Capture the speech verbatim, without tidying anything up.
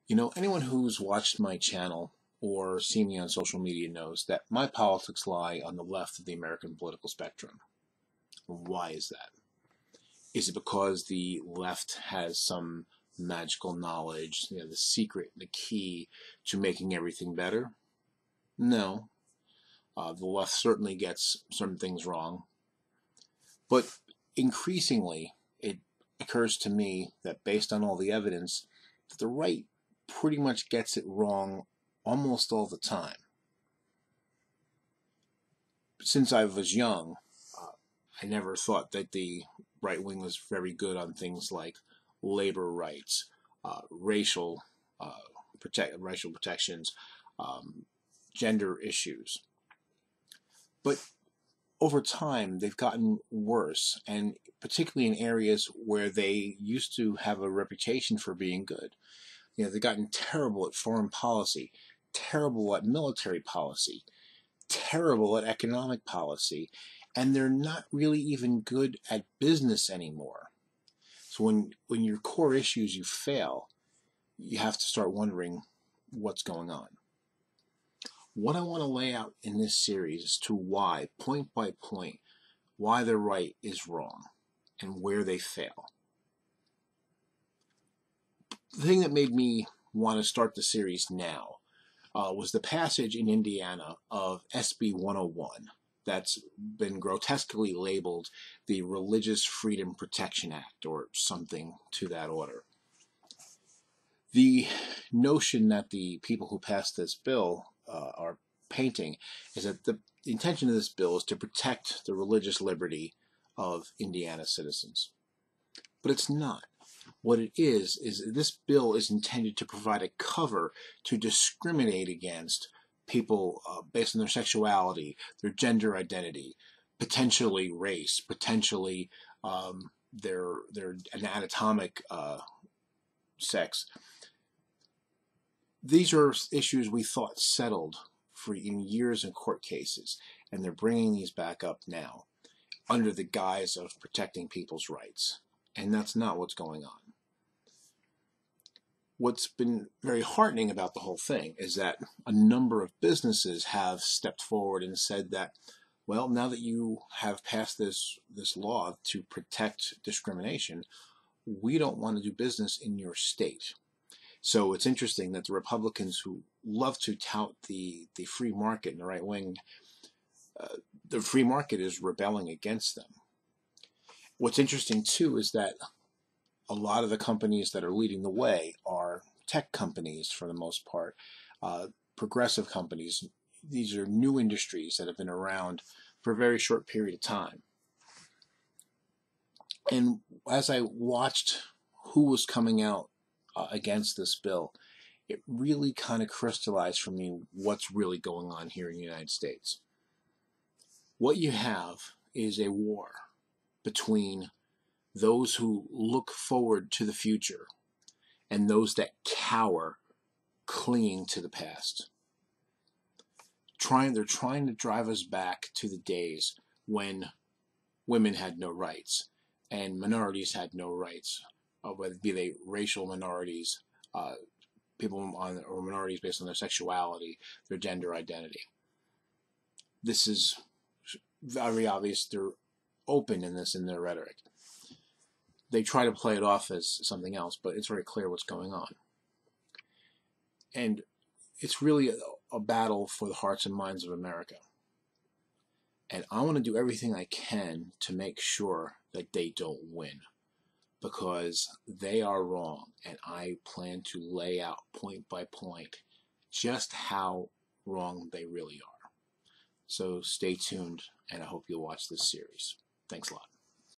You know, anyone who's watched my channel or seen me on social media knows that my politics lie on the left of the American political spectrum. Why is that? Is it because the left has some magical knowledge, you know, the secret, the key to making everything better? No. Uh, the left certainly gets some things wrong. But increasingly, it occurs to me that based on all the evidence, that the right pretty much gets it wrong almost all the time. Since I was young, uh, I never thought that the right wing was very good on things like labor rights, uh, racial uh, protect racial protections, um, gender issues. But over time, they've gotten worse, and particularly in areas where they used to have a reputation for being good. You know, they've gotten terrible at foreign policy, terrible at military policy, terrible at economic policy, and they're not really even good at business anymore. So when, when your core issues you fail, you have to start wondering what's going on. What I want to lay out in this series is to why, point by point, why the right is wrong and where they fail. The thing that made me want to start the series now uh, was the passage in Indiana of S B one oh one that's been grotesquely labeled the Religious Freedom Protection Act, or something to that order. The notion that the people who passed this bill uh, are painting is that the intention of this bill is to protect the religious liberty of Indiana citizens. But it's not. What it is, is this bill is intended to provide a cover to discriminate against people uh, based on their sexuality, their gender identity, potentially race, potentially um, their, their anatomic uh, sex. These are issues we thought settled for years in court cases, and they're bringing these back up now under the guise of protecting people's rights. And that's not what's going on. What's been very heartening about the whole thing is that a number of businesses have stepped forward and said that, well, now that you have passed this, this law to protect discrimination, we don't want to do business in your state. So it's interesting that the Republicans who love to tout the, the free market and the right wing, uh, the free market is rebelling against them. What's interesting, too, is that a lot of the companies that are leading the way are tech companies for the most part, uh, progressive companies. These are new industries that have been around for a very short period of time. And as I watched who was coming out uh, against this bill, it really kind of crystallized for me what's really going on here in the United States. What you have is a war between those who look forward to the future and those that cower, clinging to the past. Trying, they're trying to drive us back to the days when women had no rights and minorities had no rights, uh, whether it be they racial minorities, uh, people on or minorities based on their sexuality, their gender identity. This is very obvious. They're open in this in their rhetoric. They try to play it off as something else, but it's very clear what's going on. And it's really a, a battle for the hearts and minds of America. And I want to do everything I can to make sure that they don't win, because they are wrong, and I plan to lay out point by point just how wrong they really are. So stay tuned, and I hope you'll watch this series. Thanks a lot.